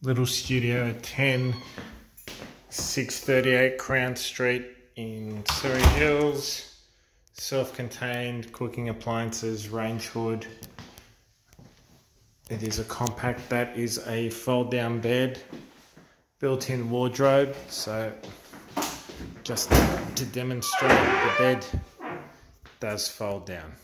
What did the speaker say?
Little Studio 10, 638 Crown Street in Surry Hills. Self-contained, cooking appliances, range hood. It is a compact. That is a fold-down bed, built-in wardrobe. So just to demonstrate, the bed does fold down.